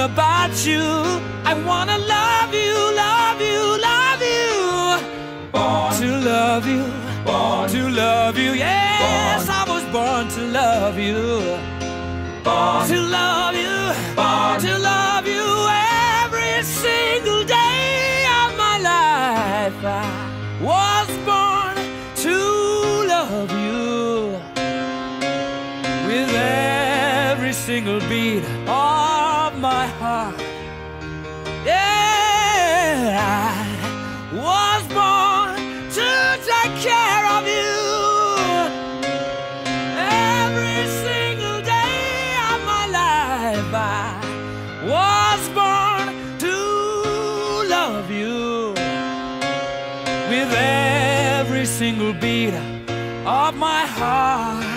about you. I wanna love you, love you, love you. Born to love you, born to love you. Yes, born. I was born to love you. Born to love you, born to love you. Every single day of my life I was born to love you. With every single beat of my heart, yeah, I was born to take care of you. Every single day of my life I was born to love you. With every single beat of my heart.